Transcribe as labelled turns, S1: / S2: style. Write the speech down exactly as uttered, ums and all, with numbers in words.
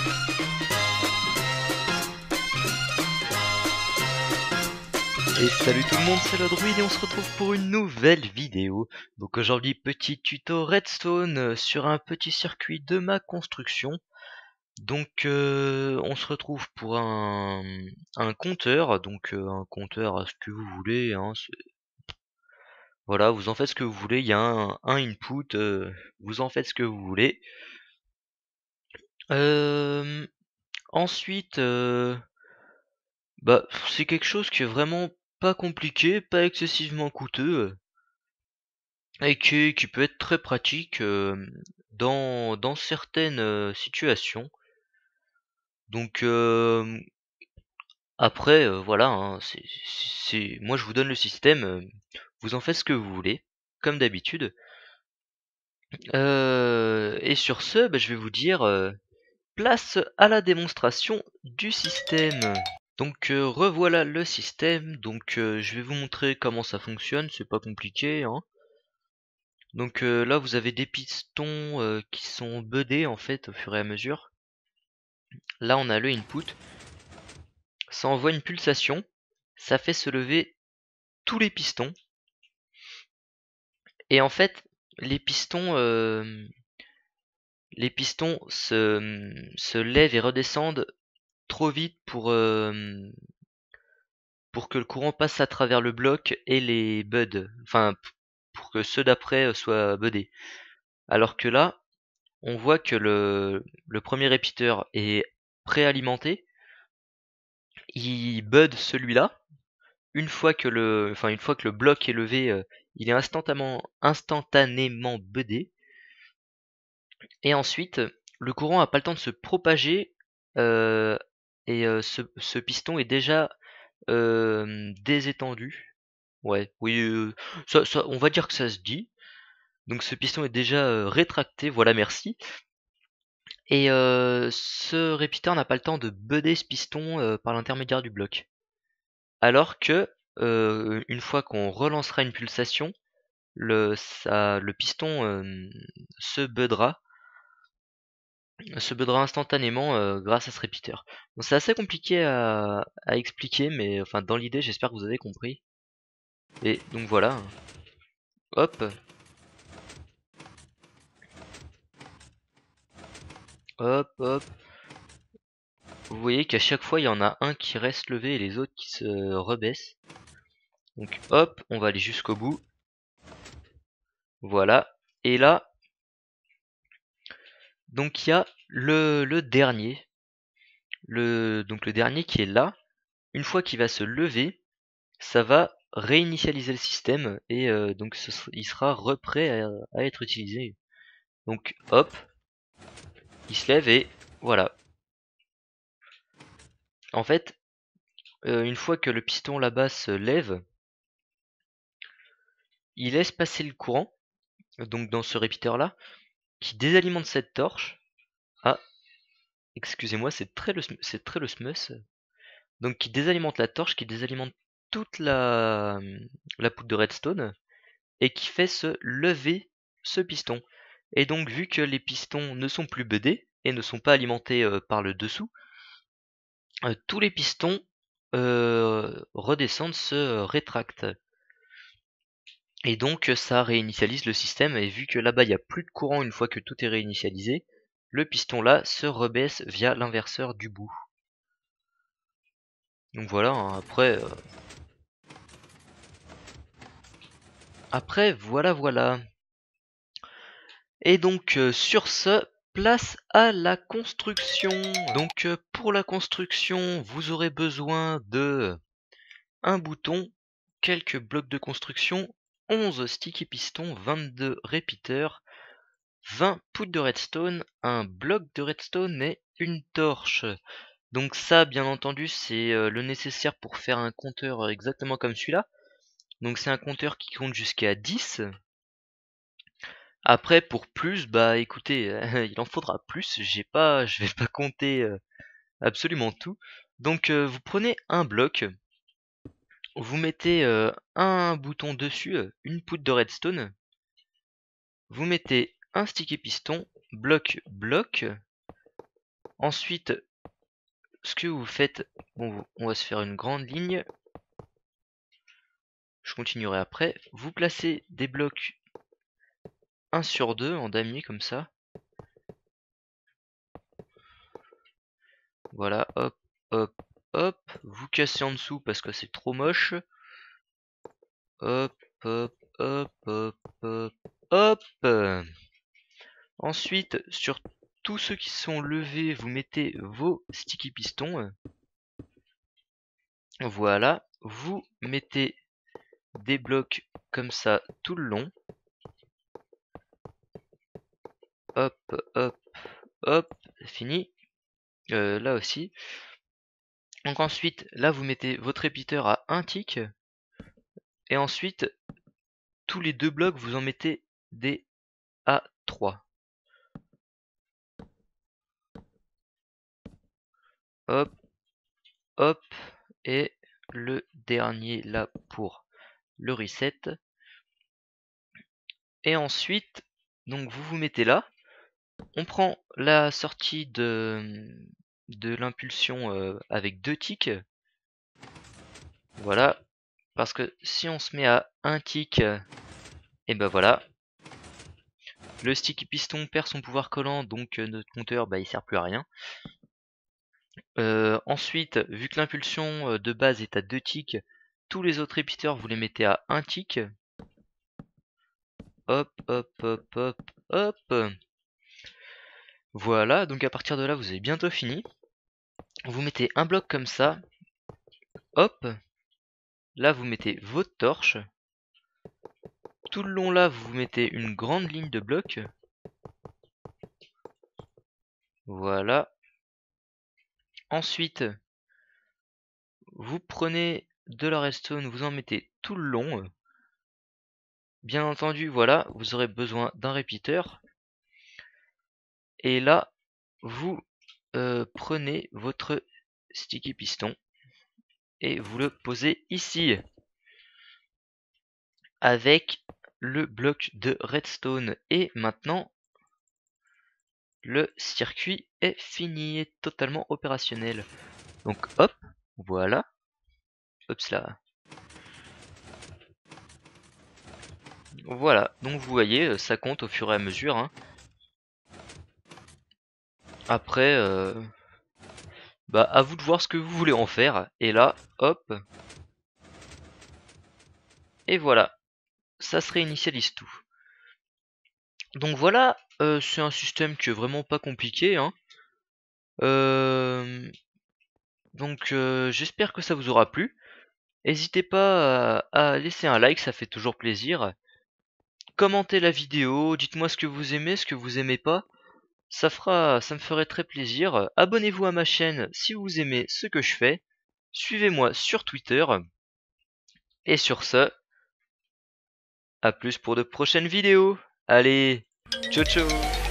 S1: Et salut tout le monde, c'est le Druide et on se retrouve pour une nouvelle vidéo. Donc aujourd'hui, petit tuto redstone euh, sur un petit circuit de ma construction. Donc euh, on se retrouve pour un, un compteur, donc euh, un compteur à ce que vous voulez. Hein, voilà, vous en faites ce que vous voulez, il y a un, un input, euh, vous en faites ce que vous voulez. Euh, ensuite, euh, bah, c'est quelque chose qui est vraiment pas compliqué, pas excessivement coûteux. Et qui, qui peut être très pratique euh, dans, dans certaines euh, situations. Donc euh, après, euh, voilà, hein, c'est, c'est, moi je vous donne le système, euh, vous en faites ce que vous voulez, comme d'habitude. Euh, et sur ce, bah, je vais vous dire, euh, place à la démonstration du système. Donc euh, revoilà le système, donc euh, je vais vous montrer comment ça fonctionne, c'est pas compliqué, hein. Donc euh, là vous avez des pistons euh, qui sont budés en fait au fur et à mesure. Là on a le input, ça envoie une pulsation, ça fait se lever tous les pistons. Et en fait les pistons euh, les pistons se, se lèvent et redescendent trop vite pour, euh, pour que le courant passe à travers le bloc et les buds, enfin pour que ceux d'après soient budés. Alors que là, on voit que le, le premier répiteur est préalimenté, il bud celui-là. Une fois que le, enfin une fois que le bloc est levé, euh, il est instantanément, instantanément budé. Et ensuite, le courant a pas le temps de se propager euh, et euh, ce, ce piston est déjà euh, désétendu. Ouais, oui, euh, ça, ça, on va dire que ça se dit. Donc ce piston est déjà euh, rétracté. Voilà, merci. Et euh, ce répiteur n'a pas le temps de budder ce piston euh, par l'intermédiaire du bloc. Alors que euh, une fois qu'on relancera une pulsation, le, ça, le piston euh, se buddera, se buddera instantanément euh, grâce à ce répiteur. Donc c'est assez compliqué à, à expliquer, mais enfin dans l'idée j'espère que vous avez compris. Et donc voilà, hop, hop, hop. Vous voyez qu'à chaque fois il y en a un qui reste levé et les autres qui se rebaissent. Donc hop, on va aller jusqu'au bout. Voilà. Et là, donc il y a le, le dernier. Le, donc le dernier qui est là. Une fois qu'il va se lever, ça va réinitialiser le système et euh, donc ce, il sera reprêt à, à être utilisé. Donc hop, il se lève et voilà. En fait, euh, une fois que le piston là-bas se lève, il laisse passer le courant, donc dans ce répiteur là, qui désalimente cette torche. Ah, excusez-moi, c'est très le c'est très le smus. Donc qui désalimente la torche, qui désalimente toute la, la poudre de redstone et qui fait se lever ce piston. Et donc vu que les pistons ne sont plus budés et ne sont pas alimentés euh, par le dessous, euh, tous les pistons euh, redescendent, se euh, rétractent. Et donc ça réinitialise le système et vu que là-bas il n'y a plus de courant une fois que tout est réinitialisé, le piston là se rebaisse via l'inverseur du bout. Donc voilà, hein, après... Euh, après voilà voilà. Et donc euh, sur ce, place à la construction. Donc euh, pour la construction, vous aurez besoin de un bouton, quelques blocs de construction, onze sticky pistons, vingt-deux repeaters, vingt poutres de redstone, un bloc de redstone et une torche. Donc ça, bien entendu, c'est euh, le nécessaire pour faire un compteur exactement comme celui-là. Donc c'est un compteur qui compte jusqu'à dix. Après, pour plus, bah écoutez, euh, il en faudra plus. J'ai pas, je vais pas compter euh, absolument tout. Donc euh, vous prenez un bloc, vous mettez euh, un bouton dessus, euh, une poutre de redstone, vous mettez un sticky piston, bloc, bloc. Ensuite, ce que vous faites, bon, on va se faire une grande ligne. Je continuerai après. Vous placez des blocs un sur deux en damier comme ça. Voilà, hop, hop, hop. Vous cassez en dessous parce que c'est trop moche. Hop, hop, hop, hop, hop, hop. Ensuite, sur tous ceux qui sont levés, vous mettez vos sticky pistons. Voilà, vous mettez des blocs comme ça tout le long. Hop, hop, hop, fini. Euh, là aussi. Donc ensuite, là vous mettez votre épiteur à un tick. Et ensuite, tous les deux blocs, vous en mettez des à trois. Hop, hop, et le dernier là pour le reset. Et ensuite, donc vous vous mettez là. On prend la sortie de, de l'impulsion euh, avec deux ticks. Voilà. Parce que si on se met à un tick, et ben voilà. Le sticky piston perd son pouvoir collant, donc euh, notre compteur bah, il sert plus à rien. Euh, ensuite, vu que l'impulsion euh, de base est à deux ticks, tous les autres épiteurs vous les mettez à un tick. Hop, hop, hop, hop, hop. Voilà, donc à partir de là, vous avez bientôt fini. Vous mettez un bloc comme ça. Hop. Là, vous mettez votre torche. Tout le long là, vous mettez une grande ligne de blocs. Voilà. Ensuite, vous prenez de la redstone, vous en mettez tout le long. Bien entendu, voilà, vous aurez besoin d'un repeater. Et là, vous euh, prenez votre sticky piston et vous le posez ici avec le bloc de redstone. Et maintenant, le circuit est fini, est totalement opérationnel. Donc hop, voilà. Hop là. Voilà, donc vous voyez, ça compte au fur et à mesure. Hein. Après, euh, bah à vous de voir ce que vous voulez en faire. Et là, hop. Et voilà, ça se réinitialise tout. Donc voilà, euh, c'est un système qui est vraiment pas compliqué. Hein. Euh, donc euh, j'espère que ça vous aura plu. N'hésitez pas à, à laisser un like, ça fait toujours plaisir. Commentez la vidéo, dites-moi ce que vous aimez, ce que vous aimez pas. Ça fera, ça me ferait très plaisir. Abonnez-vous à ma chaîne si vous aimez ce que je fais. Suivez-moi sur Twitter. Et sur ce, à plus pour de prochaines vidéos. Allez, ciao ciao.